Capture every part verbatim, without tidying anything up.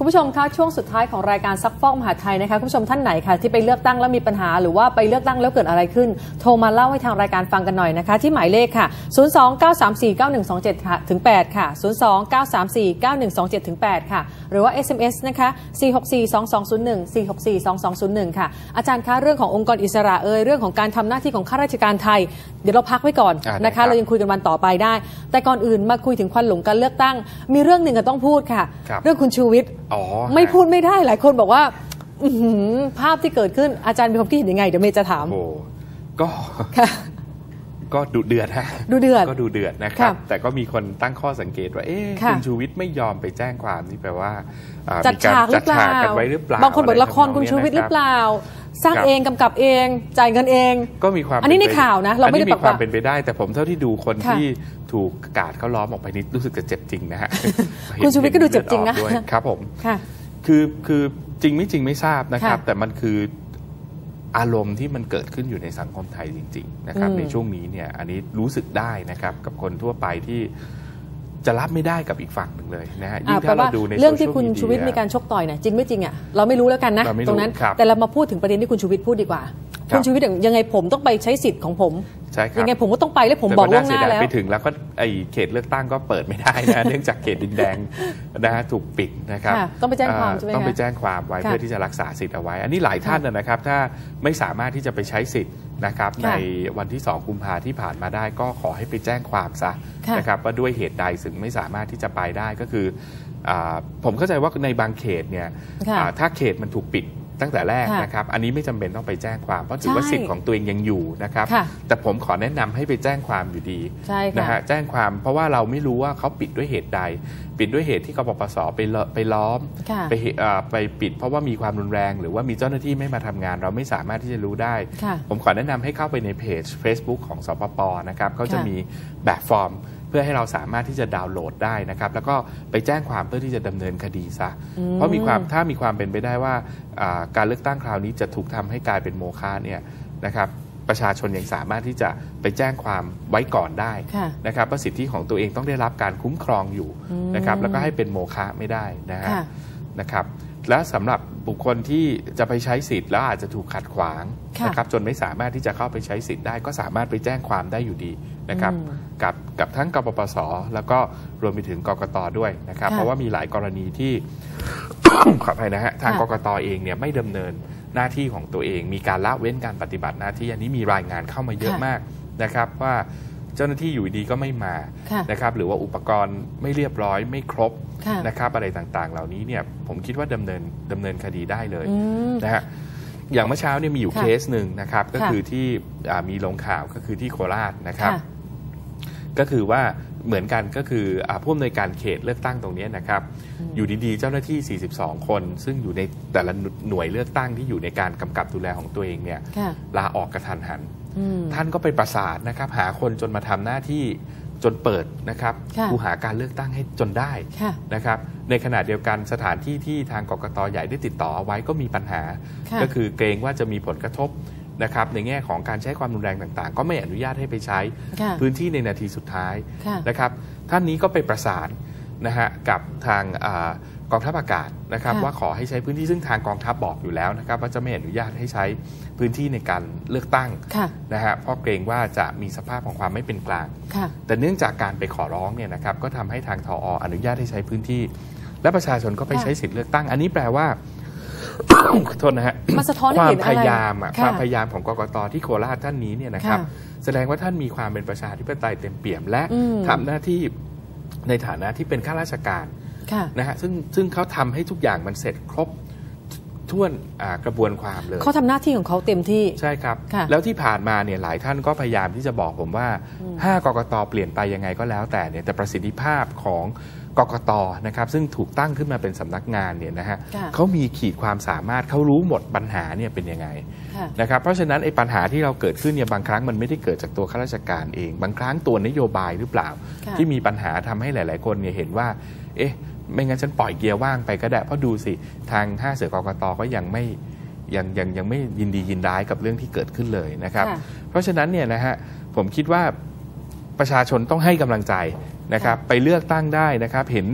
คุณผู้ชมคะช่วงสุดท้ายของรายการซักฟอกมหาไทยนะคะคุณผู้ชมท่านไหนค่ะที่ไปเลือกตั้งแล้วมีปัญหาหรือว่าไปเลือกตั้งแล้วเกิดอะไรขึ้นโทรมาเล่าให้ทางรายการฟังกันหน่อยนะคะที่หมายเลขค่ะศูนย์ สอง เก้า สาม สี่ เก้า หนึ่ง สอง เจ็ด ถึง แปดค่ะศูนย์ สอง เก้า สาม สี่ เก้า หนึ่ง สอง เจ็ด ถึง แปดค่ะหรือว่า เอส เอ็ม เอส นะคะสี่ หก สี่ สอง สอง ศูนย์ หนึ่ง สี่ หก สี่ สอง สอง ศูนย์ หนึ่งค่ะอาจารย์คะเรื่องขององค์กรอิสระเอ่ยเรื่องของการทำหน้าที่ของข้าราชการไทยเดี๋ยวเราพักไว้ก่อนนะคะเรายังคุยกันวันต่อไปได้แต่ก่อนอื่นมาคุยถึงควันหลงการเลือกตั้งมีเรื่องหนึ่งก็ต้องพูดค่ะเรื่องคุณชูวิทย์ไม่พูดไม่ได้หลายคนบอกว่าภาพที่เกิดขึ้นอาจารย์มีความคิดเห็นยังไงเดี๋ยวเมย์จะถามโอ้ก็ก็ดูเดือดฮะดูเดือดก็ดูเดือดนะครับแต่ก็มีคนตั้งข้อสังเกตว่าเอ๊ะคุณชูวิทย์ไม่ยอมไปแจ้งความนี่แปลว่าจัดฉากหรือเปล่าบางคนบอกละครคุณชูวิทย์หรือเปล่าสร้างเองกำกับเองจ่ายเงินเองก็มีความอันนี้ในข่าวนะเราไม่ได้มีความเป็นไปได้แต่ผมเท่าที่ดูคนที่ถูกกาดเขาล้อมออกไปนี่รู้สึกจะเจ็บจริงนะฮะคุณชูวิทย์ก็ดูเจ็บจริงนะครับผมคือคือจริงไม่จริงไม่ทราบนะครับแต่มันคืออารมณ์ที่มันเกิดขึ้นอยู่ในสังคมไทยจริงๆนะครับในช่วงนี้เนี่ยอันนี้รู้สึกได้นะครับกับคนทั่วไปที่จะรับไม่ได้กับอีกฝั่งหนึ่งเลยนะฮะยิ่งถ้าเราดูในเรื่องที่คุณชูวิทย์มีการชกต่อยเนี่ยจริงไม่จริงอ่ะเราไม่รู้แล้วกันนะตรงนั้นแต่เรามาพูดถึงประเด็นที่คุณชูวิทย์พูดดีกว่าคุณชูวิทย์ยังไงผมต้องไปใช้สิทธิ์ของผมยังไงผมก็ต้องไปแล้วผมบอกล่วงหน้าแล้วไปถึงแล้วก็ไอเขตเลือกตั้งก็เปิดไม่ได้นะเนื่องจากเขตดินแดงนะฮะถูกปิดนะครับต้องไปแจ้งความใช่ไหมต้องไปแจ้งความไว้เพื่อที่จะรักษาสิทธิ์เอาไว้อันนี้หลายท่านนะครับถ้าไม่สามารถที่จะไปใช้สิทธิ์นะครับในวันที่สองกุมภาที่ผ่านมาได้ก็ขอให้ไปแจ้งความซะนะครับว่าด้วยเหตุใดถึงไม่สามารถที่จะไปได้ก็คือผมเข้าใจว่าในบางเขตเนี่ยถ้าเขตมันถูกปิดตั้งแต่แรกนะครับอันนี้ไม่จำเป็นต้องไปแจ้งความเพราะถือว่าสิทธิ์ของตัวเองยังอยู่นะครับแต่ผมขอแนะนำให้ไปแจ้งความอยู่ดีนะฮะแจ้งความเพราะว่าเราไม่รู้ว่าเขาปิดด้วยเหตุใดปิดด้วยเหตุที่กปปสไปไปล้อมไปไปปิดเพราะว่ามีความรุนแรงหรือว่ามีเจ้าหน้าที่ไม่มาทำงานเราไม่สามารถที่จะรู้ได้ผมขอแนะนำให้เข้าไปในเพจ Facebook ของสปป.นะครับเขาจะมีแบบฟอร์มเพื่อให้เราสามารถที่จะดาวน์โหลดได้นะครับแล้วก็ไปแจ้งความเพื่อที่จะดำเนินคดีซะเพราะมีความถ้ามีความเป็นไปได้ว่าการเลือกตั้งคราวนี้จะถูกทำให้กลายเป็นโมฆะเนี่ยนะครับประชาชนยังสามารถที่จะไปแจ้งความไว้ก่อนได้นะครับว่าสิทธิของตัวเองต้องได้รับการคุ้มครองอยู่นะครับแล้วก็ให้เป็นโมฆะไม่ได้นะฮะนะครับและสำหรับบุคคลที่จะไปใช้สิทธิ์แล้วอาจจะถูกขัดขวางนะครับจนไม่สามารถที่จะเข้าไปใช้สิทธิ์ได้ก็สามารถไปแจ้งความได้อยู่ดีนะครับกับกับทั้งกปปสแล้วก็รวมไปถึงกกต.ด้วยนะครับเพราะว่ามีหลายกรณีที่ ขออภัยนะฮะทางกกต.เองเนี่ยไม่ดำเนินหน้าที่ของตัวเองมีการละเว้นการปฏิบัติหน้าที่อันนี้มีรายงานเข้ามาเยอะมากนะครับว่าเจ้าหน้าที่อยู่ดีก็ไม่มานะครับหรือว่าอุปกรณ์ไม่เรียบร้อยไม่ครบนะครับอะไรต่างๆเหล่านี้เนี่ยผมคิดว่าดำเนินดำเนินคดีได้เลยนะฮะอย่างเมื่อเช้าเนี่ยมีอยู่เคสหนึ่งนะครับก็คือที่มีลงข่าวก็คือที่โคราชนะครับก็คือว่าเหมือนกันก็คือผู้อำนวยการเขตเลือกตั้งตรงนี้นะครับอยู่ดีๆเจ้าหน้าที่สี่สิบสองคนซึ่งอยู่ในแต่ละหน่วยเลือกตั้งที่อยู่ในการกำกับดูแลของตัวเองเนี่ยลาออกกระทันหันท่านก็ไปประสานนะครับหาคนจนมาทำหน้าที่จนเปิดนะครับคูหาการเลือกตั้งให้จนได้นะครับในขณะเดียวกันสถานที่ที่ทางกกต.ใหญ่ได้ติดต่อเอาไว้ก็มีปัญหาก็คือเกรงว่าจะมีผลกระทบนะครับในแง่ของการใช้ความรุนแรงต่างๆก็ไม่อนุญาตให้ไปใช้พื้นที่ในนาทีสุดท้ายนะครับท่านนี้ก็ไปประสานนะฮะกับทางกองทัพอากาศนะครับว่าขอให้ใช้พื้นที่ซึ่งทางกองทัพบอกอยู่แล้วนะครับว่าจะไม่อนุญาตให้ใช้พื้นที่ในการเลือกตั้งนะฮะเพราะเกรงว่าจะมีสภาพของความไม่เป็นกลางแต่เนื่องจากการไปขอร้องเนี่ยนะครับก็ทำให้ทางทอ.อนุญาตให้ใช้พื้นที่และประชาชนก็ไปใช้สิทธิเลือกตั้งอันนี้แปลว่าโทษนะฮะความพยายามความพยายามของกกต.ที่โคราชท่านนี้เนี่ยนะครับแสดงว่าท่านมีความเป็นประชาธิปไตยเต็มเปี่ยมและทำหน้าที่ในฐานะที่เป็นข้าราชการนะฮะซึ่งซึ่งเขาทำให้ทุกอย่างมันเสร็จครบถ้วนกระบวนความเลยเขาทำหน้าที่ของเขาเต็มที่ใช่ครับแล้วที่ผ่านมาเนี่ยหลายท่านก็พยายามที่จะบอกผมว่าห้ากกต.เปลี่ยนไปยังไงก็แล้วแต่เนี่ยแต่ประสิทธิภาพของกกต.นะครับซึ่งถูกตั้งขึ้นมาเป็นสำนักงานเนี่ยนะฮะเขามีขีดความสามารถเขารู้หมดปัญหาเนี่ยเป็นยังไงนะครับเพราะฉะนั้นไอ้ปัญหาที่เราเกิดขึ้นเนี่ยบางครั้งมันไม่ได้เกิดจากตัวข้าราชการเองบางครั้งตัวนโยบายหรือเปล่าที่มีปัญหาทำให้หลายๆคนเนี่ยเห็นว่าเอ๊ะไม่งั้นฉันปล่อยเกียร์ว่างไปก็ได้เพราะดูสิทางห้าเสือกกต.ก็ยังไม่ยังยังยังไม่ยินดียินร้ายกับเรื่องที่เกิดขึ้นเลยนะครับเพราะฉะนั้นเนี่ยนะฮะผมคิดว่าประชาชนต้องให้กำลังใจนะครับไปเลือกตั้งได้นะครับเห็น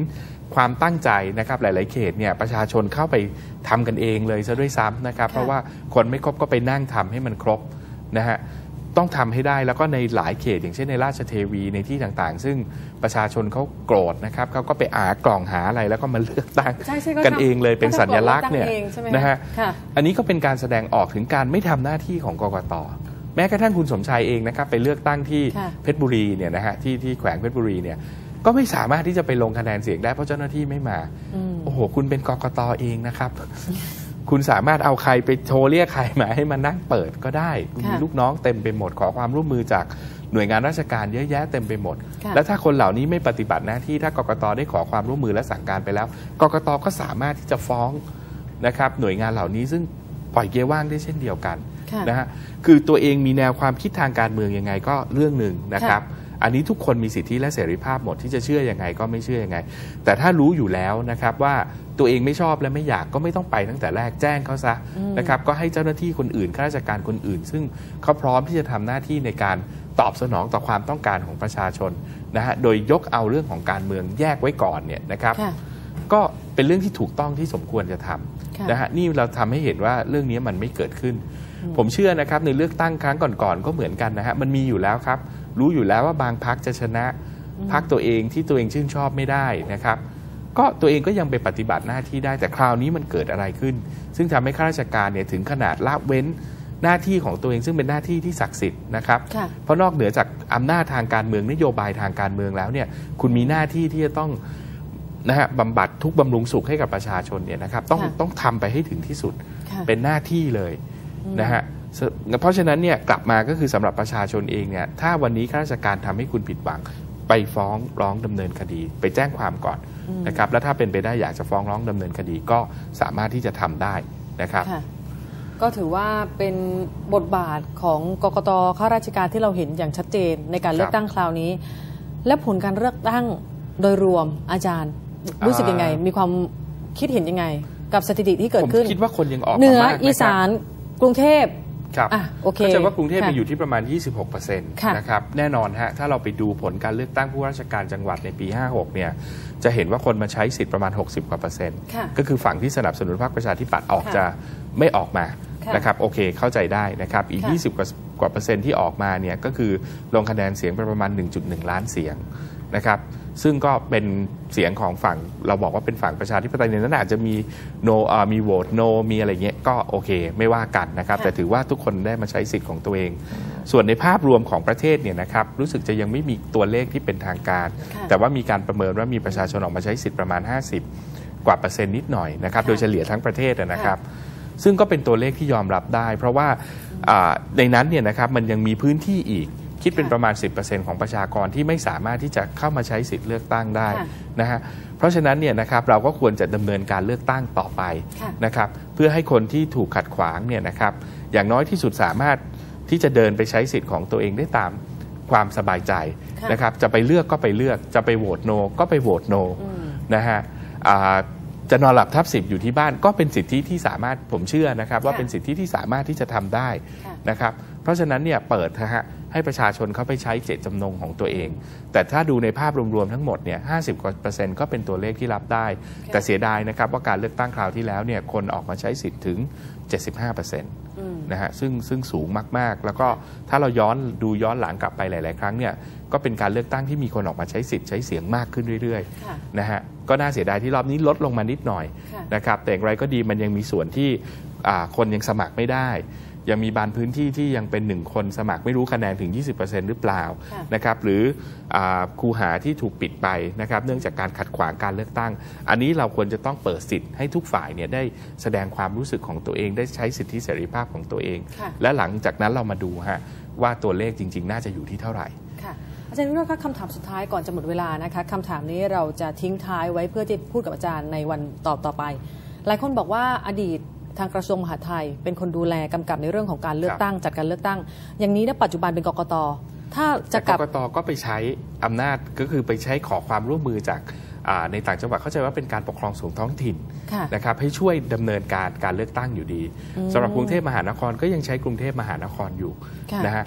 ความตั้งใจนะครับหลายๆเขตเนี่ยประชาชนเข้าไปทำกันเองเลยซะด้วยซ้ำนะครับเพราะว่าคนไม่ครบก็ไปนั่งทำให้มันครบนะฮะต้องทำให้ได้แล้วก็ในหลายเขตอย่างเช่นในราชเทวีในที่ต่างๆซึ่งประชาชนเขาโกรธนะครับเขาก็ไปหากล่องหาอะไรแล้วก็มาเลือกตั้งกันเองเลยเป็นสัญลักษณ์เนี่ยนะฮะอันนี้ก็เป็นการแสดงออกถึงการไม่ทำหน้าที่ของกกต.แม้กระทั่งคุณสมชายเองนะครับไปเลือกตั้งที่เพชรบุรีเนี่ยนะฮะที่ที่แขวงเพชรบุรีเนี่ยก็ไม่สามารถที่จะไปลงคะแนนเสียงได้เพราะเจ้าหน้าที่ไม่มาโอ้โหคุณเป็นกกต.เองนะครับคุณสามารถเอาใครไปโทรเรียกใครมาให้มานั่งเปิดก็ได้คุณมีลูกน้องเต็มไปหมดขอความร่วมมือจากหน่วยงานราชการเยอะแยะเต็มไปหมดแล้วถ้าคนเหล่านี้ไม่ปฏิบัติหน้าที่ถ้ากกต.ได้ขอความร่วมมือและสั่งการไปแล้วกกต.ก็สามารถที่จะฟ้องนะครับหน่วยงานเหล่านี้ซึ่งปล่อยเกียร์ว่างได้เช่นเดียวกันนะฮะคือตัวเองมีแนวความคิดทางการเมืองยังไงก็เรื่องหนึ่งนะครับอันนี้ทุกคนมีสิทธิและเสรีภาพหมดที่จะเชื่อยังไงก็ไม่เชื่อยังไงแต่ถ้ารู้อยู่แล้วนะครับว่าตัวเองไม่ชอบและไม่อยากก็ไม่ต้องไปตั้งแต่แรกแจ้งเขาซะนะครับก็ให้เจ้าหน้าที่คนอื่นข้าราชการคนอื่นซึ่งเขาพร้อมที่จะทำหน้าที่ในการตอบสนองต่อความต้องการของประชาชนนะฮะโดยยกเอาเรื่องของการเมืองแยกไว้ก่อนเนี่ยนะครับก็เป็นเรื่องที่ถูกต้องที่สมควรจะทำนะฮะนี่เราทำให้เห็นว่าเรื่องนี้มันไม่เกิดขึ้นผมเชื่อนะครับในเลือกตั้งครั้งก่อนๆก็เหมือนกันนะฮะมันมีอยู่แล้วครับรู้อยู่แล้วว่าบางพรรคจะชนะพรรคตัวเองที่ตัวเองชื่นชอบไม่ได้นะครับก็ตัวเองก็ยังไปปฏิบัติหน้าที่ได้แต่คราวนี้มันเกิดอะไรขึ้นซึ่งทำให้ข้าราชการเนี่ยถึงขนาดละเว้นหน้าที่ของตัวเองซึ่งเป็นหน้าที่ที่ศักดิ์สิทธิ์นะครับเพราะนอกเหนือจากอำนาจทางการเมืองนโยบายทางการเมืองแล้วเนี่ยคุณมีหน้าที่ที่จะต้องนะฮะบำบัดทุกบำรุงสุขให้กับประชาชนเนี่ยนะครับต้องต้องทำไปให้ถึงที่สุดเป็นหน้าที่เลยนะฮะเพราะฉะนั้นเนี่ยกลับมาก็คือสำหรับประชาชนเองเนี่ยถ้าวันนี้ข้าราชการทำให้คุณผิดหวังไปฟ้องร้องดำเนินคดีไปแจ้งความก่อนนะครับแล้วถ้าเป็นไปได้อยากจะฟ้องร้องดำเนินคดีก็สามารถที่จะทำได้นะครับก็ถือว่าเป็นบทบาทของกกต.ข้าราชการที่เราเห็นอย่างชัดเจนในการเลือกตั้งคราวนี้และผลการเลือกตั้งโดยรวมอาจารย์รู้สึกยังไงมีความคิดเห็นยังไงกับสถิติที่เกิดขึ้นผมคิดว่าคนยังออกเหนืออีสานกรุงเทพครับเข้าใจว่ากรุงเทพอยู่ที่ประมาณ ยี่สิบหกเปอร์เซ็นต์ นะครับแน่นอนฮะถ้าเราไปดูผลการเลือกตั้งผู้ราชการจังหวัดในปีห้าหกเนี่ยจะเห็นว่าคนมาใช้สิทธิ์ประมาณหกสิบกว่าเปอร์เซ็นต์ก็คือฝั่งที่สนับสนุนพรรคประชาธิปัตย์ออกจะไม่ออกมานะครับโอเคเข้าใจได้นะครับอีกยี่สิบกว่าเปอร์เซ็นต์ที่ออกมาเนี่ยก็คือลงคะแนนเสียงไปประมาณ หนึ่งจุดหนึ่ง ล้านเสียงนะครับซึ่งก็เป็นเสียงของฝั่งเราบอกว่าเป็นฝั่งประชาธิปไตยในนั้นอาจจะมี no มีโหวต no มีอะไรเงี้ยก็โอเคไม่ว่ากันนะครับแต่ถือว่าทุกคนได้มาใช้สิทธิ์ของตัวเองส่วนในภาพรวมของประเทศเนี่ยนะครับรู้สึกจะยังไม่มีตัวเลขที่เป็นทางการแต่ว่ามีการประเมินว่ามีประชาชนออกมาใช้สิทธิ์ประมาณห้าสิบกว่าเปอร์เซ็นต์นิดหน่อยนะครับโดยเฉลี่ยทั้งประเทศนะครับซึ่งก็เป็นตัวเลขที่ยอมรับได้เพราะว่าในนั้นเนี่ยนะครับมันยังมีพื้นที่อีกคิดเป็นประมาณ สิบเปอร์เซ็นต์ ของประชากรที่ไม่สามารถที่จะเข้ามาใช้สิทธิ์เลือกตั้งได้นะฮะเพราะฉะนั้นเนี่ยนะครับเราก็ควรจะดำเนินการเลือกตั้งต่อไปนะครับเพื่อให้คนที่ถูกขัดขวางเนี่ยนะครับอย่างน้อยที่สุดสามารถที่จะเดินไปใช้สิทธิ์ของตัวเองได้ตามความสบายใจนะครับจะไปเลือกก็ไปเลือกจะไปโหวตโนก็ไปโหวตโนนะฮะจะนอนหลับทับสิบอยู่ที่บ้านก็เป็นสิทธิที่สามารถผมเชื่อนะครับว่าเป็นสิทธิที่สามารถที่จะทำได้นะครับเพราะฉะนั้นเนี่ยเปิดนะฮะให้ประชาชนเขาไปใช้เจตจำนงของตัวเองแต่ถ้าดูในภาพรวมๆทั้งหมดเนี่ยห้าสิบกว่าเปอร์เซ็นต์ก็เป็นตัวเลขที่รับได้แต่เสียดายนะครับว่าการเลือกตั้งคราวที่แล้วเนี่ยคนออกมาใช้สิทธิ์ถึง เจ็ดสิบห้าเปอร์เซ็นต์ นะฮะซึ่งซึ่งสูงมากๆแล้วก็ถ้าเราย้อนดูย้อนหลังกลับไปหลายๆครั้งเนี่ยก็เป็นการเลือกตั้งที่มีคนออกมาใช้สิทธิ์ใช้เสียงมากขึ้นเรื่อยๆนะฮะก็น่าเสียดายที่รอบนี้ลดลงมานิดหน่อยนะครับแต่อย่างไรก็ดีมันยังมีส่วนที่คนยังสมัครไม่ได้ยังมีบางพื้นที่ที่ยังเป็นหนึ่งคนสมัครไม่รู้คะแนนถึง ยี่สิบเปอร์เซ็นต์ หรือเปล่านะครับหรือคูหาที่ถูกปิดไปนะครับเนื่องจากการขัดขวางการเลือกตั้งอันนี้เราควรจะต้องเปิดสิทธิ์ให้ทุกฝ่ายเนี่ยได้แสดงความรู้สึกของตัวเองได้ใช้สิทธิเสรีภาพของตัวเองและหลังจากนั้นเรามาดูฮะว่าตัวเลขจริงๆน่าจะอยู่ที่เท่าไหร่อาจารย์วิโรจน์คะคำถามสุดท้ายก่อนจะหมดเวลานะคะคำถามนี้เราจะทิ้งท้ายไว้เพื่อที่พูดกับอาจารย์ในวันต่อต่อไปหลายคนบอกว่าอดีตทางกระทรวงมหาดไทยเป็นคนดูแลกำกับในเรื่องของการเลือกตั้งจัดการเลือกตั้งอย่างนี้ณปัจจุบันเป็นกกต.ถ้าจะกกต.ก็ไปใช้อำนาจก็คือไปใช้ขอความร่วมมือจากในต่างจังหวัดเข้าใจว่าเป็นการปกครองส่วนท้องถิ่นนะครับให้ช่วยดำเนินการการเลือกตั้งอยู่ดีสำหรับกรุงเทพมหานครก็ยังใช้กรุงเทพมหานครอยู่นะฮะ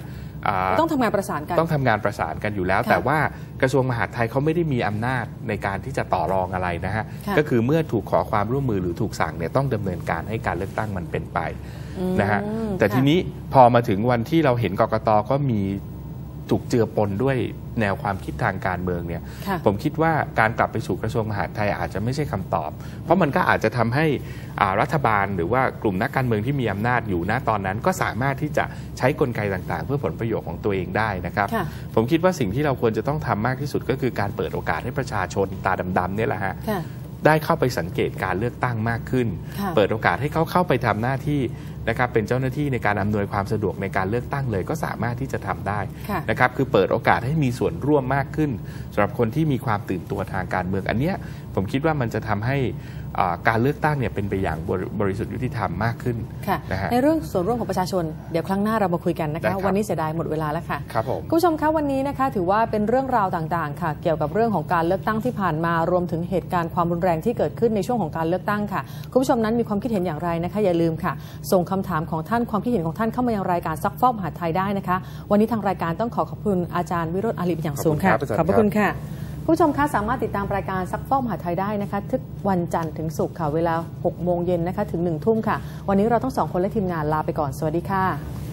ต้องทำงานประสานกันต้องทำงานประสานกันอยู่แล้วแต่ว่ากระทรวงมหาดไทยเขาไม่ได้มีอำนาจในการที่จะต่อรองอะไรนะฮะก็คือเมื่อถูกขอความร่วมมือหรือถูกสั่งเนี่ยต้องดำเนินการให้การเลือกตั้งมันเป็นไปนะฮะแต่ทีนี้พอมาถึงวันที่เราเห็นกกต.ก็มีถูกเจือปนด้วยแนวความคิดทางการเมืองเนี่ยผมคิดว่าการกลับไปสู่กระทรวงมหาดไทยอาจจะไม่ใช่คำตอบเพราะมันก็อาจจะทำให้รัฐบาลหรือว่ากลุ่มนักการเมืองที่มีอำนาจอยู่ณตอนนั้นก็สามารถที่จะใช้กลไกต่างๆเพื่อผลประโยชน์ของตัวเองได้นะครับผมคิดว่าสิ่งที่เราควรจะต้องทำมากที่สุดก็คือการเปิดโอกาสให้ประชาชนตาดำๆเนี่ยแหละฮะได้เข้าไปสังเกตการเลือกตั้งมากขึ้นเปิดโอกาสให้เขาเข้าไปทำหน้าที่นะครับเป็นเจ้าหน้าที่ในการอำนวยความสะดวกในการเลือกตั้งเลยก็สามารถที่จะทำได้นะครับคือเปิดโอกาสให้มีส่วนร่วมมากขึ้นสำหรับคนที่มีความตื่นตัวทางการเมืองอันเนี้ยผมคิดว่ามันจะทำให้การเลือกตั้งเนี่ยเป็นไปอย่างบริสุทธิ์ยุติธรรมมากขึ้นนะฮะในเรื่องส่วนร่วมของประชาชนเดี๋ยวครั้งหน้าเรามาคุยกันนะคะวันนี้เสียดายหมดเวลาแล้วค่ะครับผมคุณผู้ชมคะวันนี้นะคะถือว่าเป็นเรื่องราวต่างๆค่ะเกี่ยวกับเรื่องของการเลือกตั้งที่ผ่านมารวมถึงเหตุการณ์ความรุนแรงที่เกิดขึ้นในช่วงของการเลือกตั้งค่ะคุณผู้ชมนั้นมีความคิดเห็นอย่างไรนะคะอย่าลืมค่ะส่งคำถามของท่านความคิดเห็นของท่านเข้ามายังรายการซักฟอกมหาไทยได้นะคะวันนี้ทางรายการต้องขอขอบคุณอาจารย์วิโรจน์อาลีเป็นอย่างสูงค่ะขอบพระคุณค่ะผู้ชมคะสามารถติดตามรายการซักฟอกมหาไทยได้นะคะทุกวันจันทร์ถึงศุกร์ค่ะเวลาหกโมงเย็นนะคะถึงหนึ่งทุ่มค่ะวันนี้เราทั้งสองคนและทีมงานลาไปก่อนสวัสดีค่ะ